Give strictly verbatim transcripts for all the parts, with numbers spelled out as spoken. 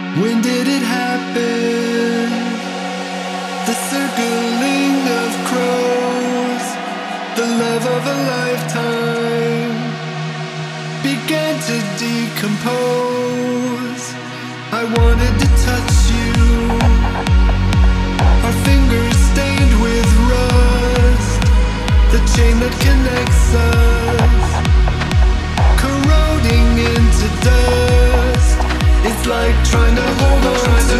When did it happen? The circling of crows, the love of a lifetime, began to decompose. I wanted to touch you, our fingers stained with rust, the chain that connects us, corroding into dust. It's like trying to hold on to,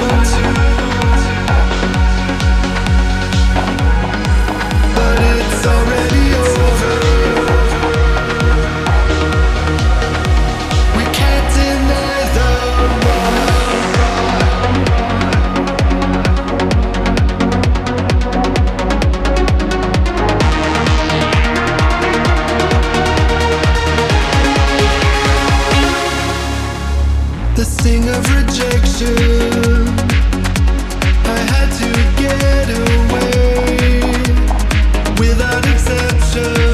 but it's already over. We can't deny the the sting of rejection. I had to get away without exception.